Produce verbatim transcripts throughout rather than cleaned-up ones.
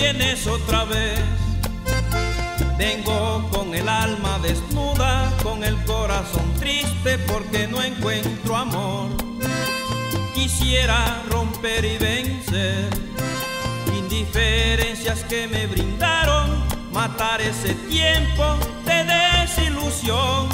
vienes otra vez. Vengo con el alma desnuda, con el corazón triste porque no encuentro amor. Quisiera romper y vencer indiferencias que me brindaron, matar ese tiempo de desilusión.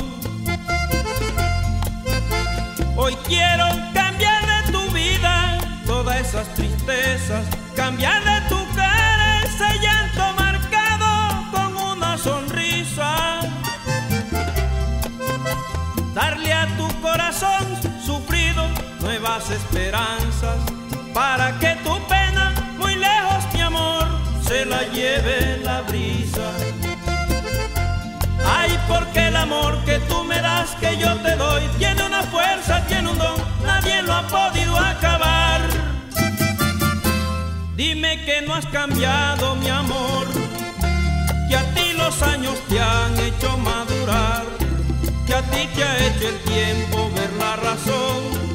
Hoy quiero cambiar de tu vida todas esas tristezas, cambiar de tu cara ese llanto marcado con una sonrisa, darle a tu corazón sufrido nuevas esperanzas, para que tu pena muy lejos, mi amor, se la lleve la brisa. Ay, porque el amor que tú me das, que yo te doy, tiene una fuerza, tiene un don, nadie lo ha podido acabar. Dime que no has cambiado, mi amor, que a ti los años te han hecho madurar, que a ti te ha hecho el tiempo ver la razón.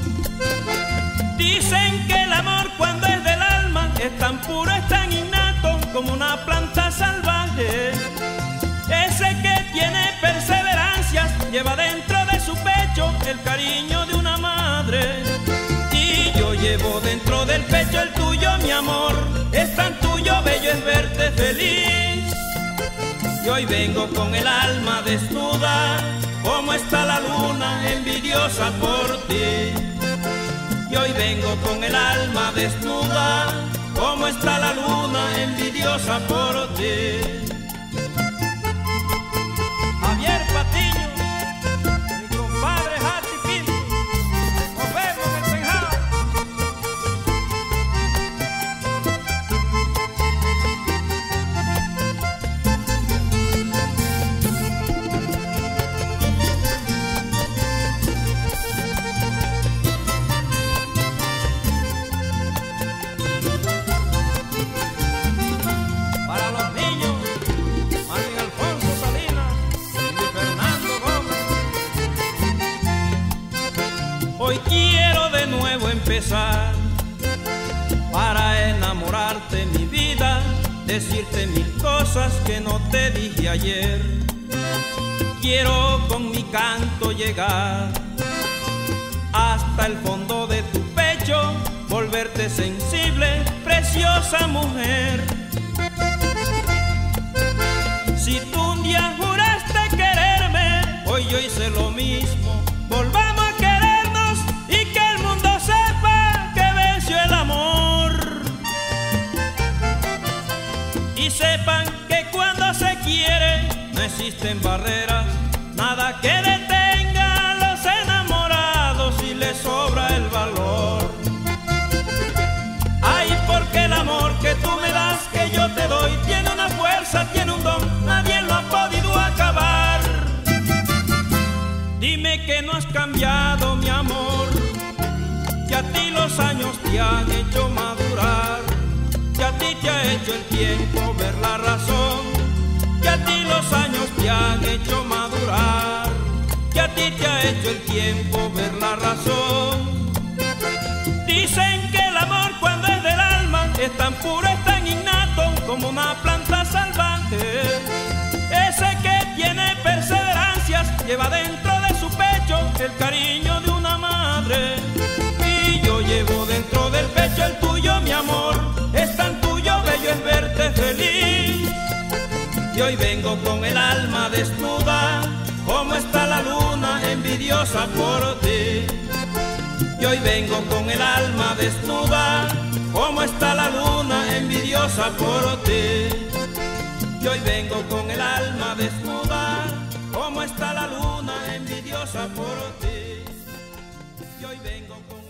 Dicen que el amor cuando es del alma es tan puro, es tan innato como una planta salvaje. Ese que tiene perseverancias lleva dentro de su pecho el cariño de una madre. Y yo llevo dentro del pecho el tuyo, mi amor, es tan tuyo, bello es verte feliz. Y hoy vengo con el alma desnuda, como está la luna envidiosa por ti. Y hoy vengo con el alma desnuda, como está la luna envidiosa por ti. Javier Patiño, mi compadre Hati Pinto, nos vemos en el Penjao. Para los niños, Martín Alfonso Salinas y Fernando Gómez. Hoy quiero de nuevo empezar para enamorarte, mi vida, decirte mil cosas que no te dije ayer. Quiero con mi canto llegar hasta el fondo de tu pecho, volverte sensible, preciosa mujer. Si tú un día juraste quererme, hoy yo hice lo mismo. Volvamos a querernos y que el mundo sepa que venció el amor. Y sepan que cuando se quiere no existen barreras, nada que detenga a los enamorados si les sobra el valor. Ay, porque el amor que tú me das, que yo te doy, tiene una fuerza, tiene un don, nadie lo ha podido acabar. Dime que no has cambiado, mi amor, que a ti los años te han hecho madurar, que a ti te ha hecho el tiempo ver la razón, que a ti los años te han hecho madurar, que a ti te ha hecho el tiempo ver la razón. Dicen que el amor cuando es del alma es tan puro, es tan innato como una planta salvaje. Ese que tiene perseverancias lleva dentro de su pecho el cariño de una madre. Y yo llevo dentro del pecho el tuyo, mi amor, es tan tuyo, bello es verte feliz. Y hoy vengo con el alma desnuda, como está la luna envidiosa por ti. Y hoy vengo con el alma desnuda, como está la luna envidiosa por ti. Y hoy vengo con el alma desnuda, como está la luna envidiosa por ti. Y hoy vengo con